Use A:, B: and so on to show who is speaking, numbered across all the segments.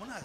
A: මොනවාද?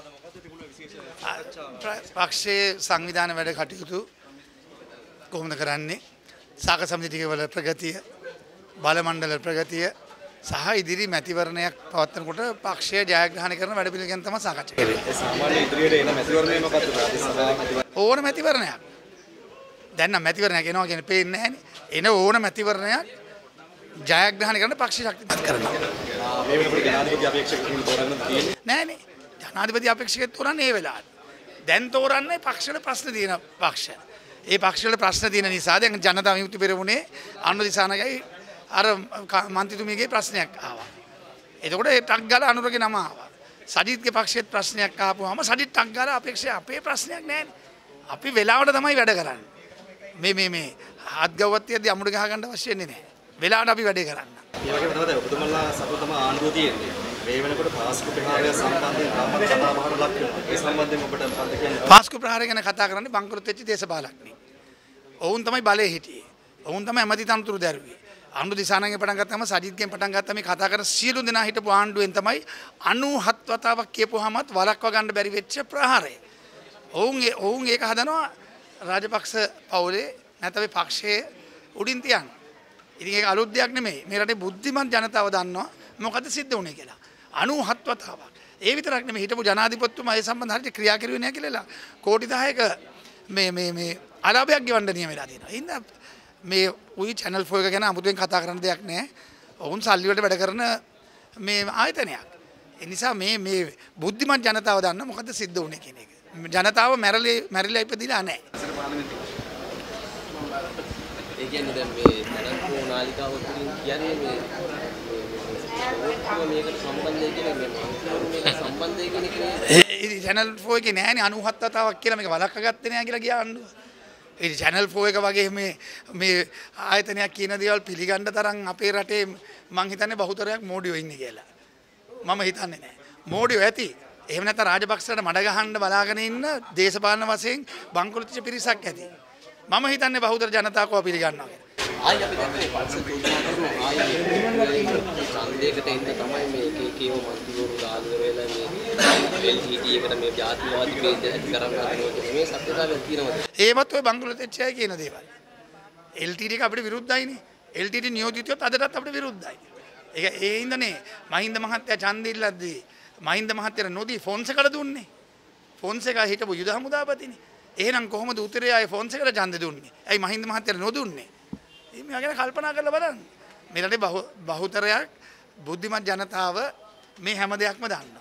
A: පක්ෂයේ සංවිධාන වැඩ කටයුතු කොහොමද කරන්නේ? සාක සමිතිවල ප්‍රගතිය, බල මණ්ඩල ප්‍රගතිය සහ ඉදිරි මැතිවරණයක් පවත්වනකොට පක්ෂය ජයග්‍රහණය කරන වැඩ පිළිවෙල ගැන තමයි සාකච්ඡා කරන්නේ.
B: සාමාන්‍ය ඉදිරියට එන මැතිවරණය මොකක්ද? ප්‍රාදේශීය මැතිවරණ.
A: ඕන මැතිවරණයක්. දැන් නම් මැතිවරණයක් එනවා කියන්නේ පේන්නේ නැහැනේ. එන ඕන මැතිවරණයක් ජයග්‍රහණය කරන පක්ෂ ශක්තිමත් කරනවා.
B: මේ වෙනකොට ජනාධිපති අපේක්ෂකතුමන් තෝරන්න තියෙන්නේ.
A: නෑනේ. ජනාධිපති අපේක්ෂකයෙක් තෝරන්නේ ඒ වෙලාවට. දැන් තෝරන්නේ පක්ෂවල ප්‍රශ්න තියෙන පක්ෂ. ඒ පක්ෂවල ප්‍රශ්න තියෙන නිසා දැන් ජනතා විමුක්ති පෙරමුණේ අනුර දිසානගයි අර මන්ත්‍රීතුමියගේ ප්‍රශ්නයක් ආවා. එතකොට ඒ ටක් ගාලා අනුරගේ නම ආවා. සජිත්ගේ පක්ෂයේත් ප්‍රශ්නයක් ආපුවාම සජිත් ටක් ගාලා අපේක්ෂා අපේ ප්‍රශ්නයක් නෑනේ. අපි වෙලාවට තමයි වැඩ කරන්නේ. මේ හත්ගව්වත් තියද්දි අමුඩ ගහ ගන්න අවශ්‍ය වෙන්නේ නෑ. වෙලාවට අපි වැඩේ කරන්න.
B: ඒ වගේම තමයි ඔබතුමන්ලා සතු තමයි ආණ්ඩුව තියෙන්නේ. මේ වෙනකොට පාස්කු ප්‍රහාරය සම්බන්ධයෙන් තාමත් කතා බහට ලක් වෙනවා. ඒ සම්බන්ධයෙන් ඔබට මොකක්ද කියන්නේ?
A: පාස්කු ප්‍රහාරය ගැන කතා කරන්නේ බංකොලොත් වෙච්ච දේශපාලඥයෙක්. ඔවුන් තමයි බලයේ හිටියේ. ඔවුන් තමයි ඇමති තනතුරු දැරුවේ. ආණ්ඩු දිසානංගෙන් පටන් ගත්තාම සජිත්ගෙන් පටන් ගත්තා මේ කතා කරන සියලු දෙනා හිටපු ආණ්ඩුවෙන් තමයි 97 වතාවක් කියපුවාමත් වළක්වා ගන්න බැරි වෙච්ච ප්‍රහාරය. ඔවුන් ඒක හදනවා රාජපක්ෂ පවුලේ නැත්නම් පක්ෂයේ උඩින් තියන්න. ඉතින් ඒක අලුත් දෙයක් නෙමෙයි. මේ රටේ බුද්ධිමත් ජනතාව දන්නවා මොකද සිද්ධ වුනේ කියලා. 97 වතාවක්. ඒ විතරක් නෙමෙයි හිටපු ජනාධිපතිතුමා ඒ සම්බන්ධ හරියට ක්‍රියා කරුවේ නැහැ කියලා කෝටි 10ක මේ අලාභයක් ගෙවන්න නියම වෙලා තියෙනවා. ඉන්න මේ උයි channel 4 එක ගැන අමුතුවෙන් කතා කරන්න දෙයක් නැහැ. ඔවුන් සල්ලි වලට වැඩ කරන මේ ආයතනයක්. ඒ නිසා මේ බුද්ධිමත් ජනතාව දන්න මොකද සිද්ධ වුනේ කියන එක. ජනතාව මැරිලා ඉපදිලා නැහැ.
C: ඒ කියන්නේ දැන් මේ තනකෝ නාලිකාව තුලින් කියන්නේ මේ මේකට සම්බන්ධයි කියලා මේක සම්බන්ධයි කියන එක
A: ඒ channel 4 එකේ නෑනේ 97 වතාවක් කියලා මේක වළක්වා ගත්තේ නෑ කියලා කියා ආණ්ඩුව. ඒ channel 4 එක වගේ මේ ආයතනයක් කියන දේවල් පිළිගන්න තරම් අපේ රටේ මං හිතන්නේ බහුතරයක් මෝඩියෝ ඉන්නේ කියලා. මම හිතන්නේ නෑ. මෝඩියෝ ඇති. එහෙම නැත්නම් රාජපක්ෂලට මඩ ගහන්න බලාගෙන ඉන්න දේශපාලන වශයෙන් බංකොලොත්ච්ච පිරිසක් ඇති. මම හිතන්නේ බහුතර ජනතාවකව පිළිගන්නවා කියලා.
C: ආයි අපි දැක්කේ පක්ෂ තුනක් කරනවා ආයි ඡන්දයකට එන්න තමයි මේ කේකේව මන්ත්‍රීවරු දාලා වෙලා මේ LTT එකට මේ ජාතිවාදී වේද ඇති කරන්න හදනවා මේ සත්‍යතාවයක් තියෙනවද?
A: ඒවත් ඔය බංගලොත්ච්චය කියන දේවල්. LTT එක අපිට විරුද්ධයිනේ. LTT නියෝජිතයොත් අදටත් අපිට විරුද්ධයි. ඒක ඒ හින්දානේ මහින්ද මහත්තයා ඡන්දෙ ඉල්ලද්දී මහින්ද මහත්තයාට නොදී ෆොන්සේකට දුන්නේ. ෆොන්සේකා හිටපු යුද හමුදාපතිනේ. එහෙනම් කොහොමද උතුරේ ආයේ ෆොන්සේකට ඡන්ද දුන්නේ? ඇයි මහින්ද මහත්තයාට නොදුන්නේ? මේ ගැන කල්පනා කරලා බලන්න. මේ රටේ බහුතරයක් බුද්ධිමත් ජනතාව මේ හැම දෙයක්ම දන්නවා.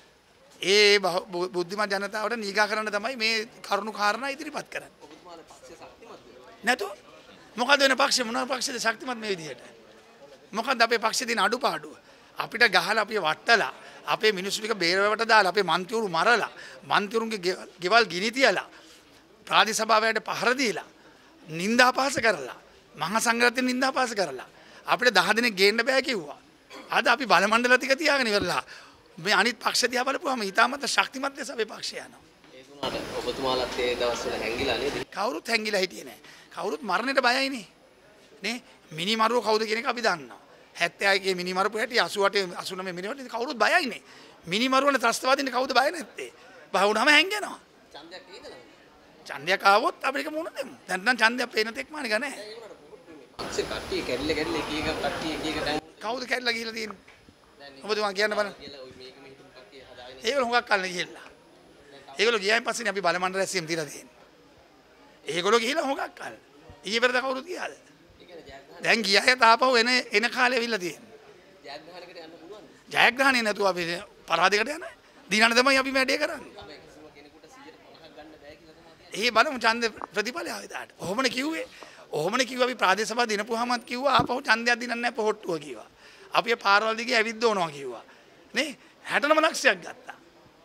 A: ඒ බුද්ධිමත් ජනතාවට නීගා කරන්න තමයි මේ කරුණු කාරණා ඉදිරිපත් කරන්නේ.
C: ඔබතුමාලා පක්ෂ ශක්තිමත්ද?
A: නැතු මොකද වෙන පක්ෂ මොනවා පක්ෂද ශක්තිමත් මේ විදිහට? මොකද අපේ පක්ෂේ තියෙන අඩුපාඩුව? අපිට ගහලා අපිව වට්ටලා අපේ මිනිස්සු ටික බේරවට දාලා අපේ මන්ත්‍රීවරු මරලා මන්ත්‍රීවරුන්ගේ ගෙවල් ගිනි තියලා ප්‍රාදේශ සභාවට පහර දීලා නින්දා අපහාස කරලා මහා සංඝරත්නය නින්දා අපහාස කරලා අපිට 10 දිනක් ගේන්න බෑ කිව්වා. අද අපි බල මණ්ඩල ටික තියාගෙන ඉවරලා මේ අනිත් පක්ෂ දිහා බලපුවාම ඊටමත් ශක්තිමත් ලෙස අපේ පක්ෂය යනවා.
C: ඒ වුණාට ඔබතුමාලත් ඒ දවස්වල හැංගිලා නේද?
A: කවුරුත් හැංගිලා හිටියේ නෑ. කවුරුත් මරණයට බයයිනේ. නේ මිනිමරුව කවුද කියන එක අපි දන්නවා. 76 කේ මිනිමරුව හැටි 88 89 මිනිමරුව කවුරුත් බයයිනේ. මිනිමරුවනේ ත්‍රස්තවාදීනේ කවුද බය නැත්තේ? බය වුණාම හැංගෙනවා.
C: ඡන්දයක් නේද?
A: ඡන්දයක් ආවොත් අපිට මුණ දෙමු. දැන් නම් ඡන්දයක් පේන තෙක් මානික නැහැ.
C: පක්ෂ කට්ටිය කැඩිලා එක කට්ටිය එක දැන්
A: කවුද කැඩලා ගිහිල්ලා තියෙන්නේ? ඔබතුමා කියන්න බලන්න.
C: කියලා ඔය මේක මෙහෙම කට්ටිය හදාගෙන
A: ඒගොල්ලෝ හුඟක් කල්නේ ගිහිල්ලා. ඒගොල්ලෝ ගියායින් පස්සේනේ අපි බල මණ්ඩල රැස්සියම් තියලා තියෙන්නේ. ඒගොල්ලෝ ගිහිල්ලා හුඟක් කල්. ඊයේ පෙරද කවුරුත් ගියාද? දැන් ගියා තාපහුව එන කාලේ ඇවිල්ලා තියෙන්නේ.
C: ජයග්‍රහණයකට යන්න පුළුවන්ද?
A: ජයග්‍රහණය නැතුව අපි පරාදයකට යන්නේ. දිනන තමයි අපි වැඩේ කරන්නේ.
C: කිසිම කෙනෙකුට 150ක් ගන්න බෑ කියලා තමයි.
A: ඒ බලමු ඡන්ද ප්‍රතිඵලය ආවදාට. ඔහොමනේ කිව්වේ. ඔහොමනේ කිව්වා අපි ප්‍රාදේශ සභාව දිනපුවාමත් කිව්වා ආපහු ඡන්දයක් දිනන්නේ නැහැ පොහොට්ටුව කිව්වා. අපි පාරවල් දිගේ ඇවිත් දෝනවා කිව්වා. නේ 69 ලක්ෂයක් ගත්තා.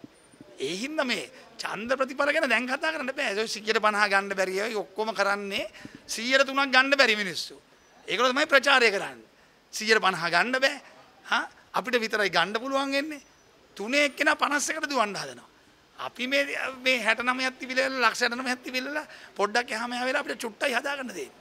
A: ඒ හින්දා මේ ඡන්ද ප්‍රතිඵල ගැන දැන් කතා කරන්න බෑ. ඒ 150 ගන්න බැරි ඒවා ඔක්කොම කරන්නේ 103ක් ගන්න බැරි මිනිස්සු. ඒකල තමයි ප්‍රචාරය කරන්නේ. 150 ගන්න බෑ. හා අපිට විතරයි ගන්න පුළුවන් වෙන්නේ. තුනේ එක්කෙනා 51කට දුවන්න හදනවා. අපි මේ 69ක් තිබිලා ලක්ෂ 69ක් තිබිලා පොඩ්ඩක් එහාම වෙලා අපිට චුට්ටයි හදාගන්න දෙන්නේ.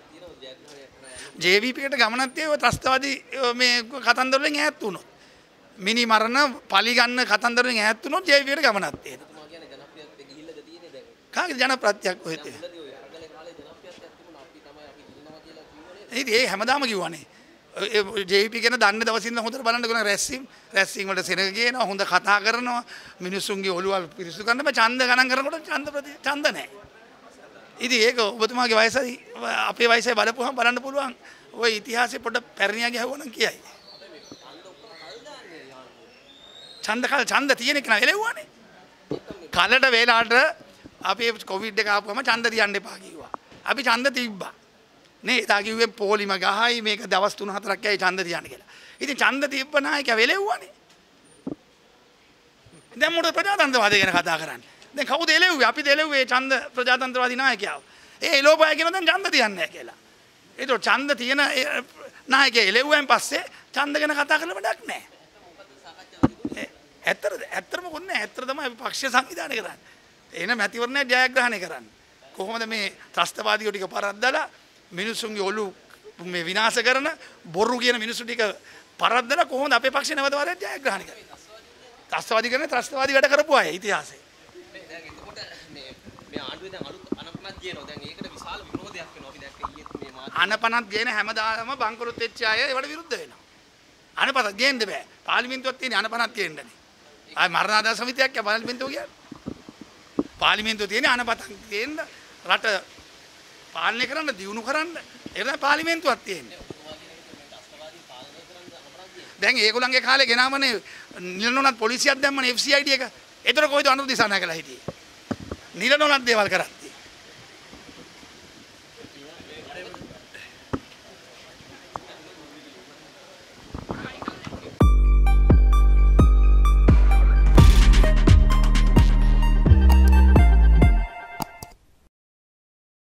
A: JVP එකට ගමනක් තියෙව ත්‍රස්තවාදී මේ කතන්දර වලින් ඈත් වුණොත්. මිනි මරණ පලිගන්න කතන්දරෙන් ඈත් වුණොත් ජේවිපියට ගමනක් තියෙනවා.
C: මම කියන්නේ ජනප්‍රියත්වයට ගිහිල්ලාද තියෙන්නේ දැන්.
A: කාගේ ජනප්‍රත්‍යක් කොහෙද?
C: මුලදී ඔය අරගලේ කාලේ ජනප්‍රියත්වයක් තිබුණා අපි ඉන්නවා කියලා කිව්වනේ.
A: ඉතින් ඒ හැමදාම කිව්වනේ. ජේපී කියන දන්න දවසින් ඉඳන් හොඳට බලන්න ගොන රැස්සිම් වලට සෙනග ගේනවා හොඳ කතා කරනවා මිනිස්සුන්ගේ ඔළුවල් පිරිසුදු කරන්න බෑ ඡන්ද ගණන් කරනකොට ඡන්ද නැහැ. ඉතින් ඒක ඔබතුමාගේ වයසයි අපේ වයසයි බලපුවහම බලන්න පුළුවන්. ওই ඉතිහාසෙ පොඩ පැරණියගේ හවුවනම් කියයි. ඡන්ද තියෙන එක නා එළෙව්වානේ. කලට වේලාට අපි කොවිඩ් එක ආපුවම ඡන්ද තියන්න එපා කිව්වා. අපි ඡන්ද තිබ්බා. නේ එදා කිව්වේ පොලිම ගහයි මේක දවස් 3-4ක් යයි ඡන්ද තියන්න කියලා. ඉතින් ඡන්ද තිබ්බ නායකයා වෙලෙව්වානේ. දැන් මොකද ප්‍රජාතන්ත්‍රවාදය ගැන කතා කරන්නේ? දැන් කවුද එළෙව්වේ? අපිද එළෙව්වේ ඡන්ද ප්‍රජාතන්ත්‍රවාදී නායකයාව. ඒ එළෝපය කියන දැන් ඡන්ද තියන්නේ නැහැ කියලා. ඒක ඡන්ද තියෙන නායකයා එළෙව්වෙන් පස්සේ ඡන්ද ගැන කතා කරන්න වැඩක් නැහැ. ඇත්තටම කොන්නේ නැහැ. ඇත්තට තමයි අපි පක්ෂ සංවිධානය කරන්නේ. එන මැතිවරණය ජයග්‍රහණය කරන්නේ. කොහොමද මේ ත්‍රස්තවාදීෝ ටික පරද්දලා මිනිස්සුන්ගේ ඔලු මේ විනාශ කරන බොරු කියන මිනිස්සු ටික පරද්දලා කොහොමද අපේ පක්ෂේ නැවත වරක් ජයග්‍රහණය කරන්නේ? ත්‍රස්තවාදී කරන්නේ ත්‍රස්තවාදී වැඩ කරපු අය ඉතිහාසයේ.
C: දැන් එතකොට මේ ආණ්ඩුවේ දැන් අලුත් අනපනක් කියනවා. දැන් ඒකට විශාල විරෝධයක් වෙනවා. අපි දැක්ක ඊයේත් මේ
A: අනපනක් ගේන හැමදාම බංකොලොත් වෙච්ච අය ඒවට විරුද්ධ වෙනවා. අනපනක් ගේන්න බෑ. පාර්ලිමේන්තුවක් තියෙන අනපනක් ගේන්නනේ. ආයි මරණාදාන සමිතියක් ය පාර්ලිමේන්තුව කියන්නේ. පාර්ලිමේන්තුව තියෙන අනපනක් ගේන්න රට පාලනය කරන්න දියුණු කරන්න ඒක තමයි පාර්ලිමේන්තුවක් තියෙන්නේ. දැන් ඒගොල්ලන්ගේ කාලේ ගෙනාමනේ නිලනොනත් පොලිසියක් දැම්මනේ FCID එක. ඒතර කොයිද අනුර දිසානායකලා හිටියේ? නිලනොනත් දේවල් කරා.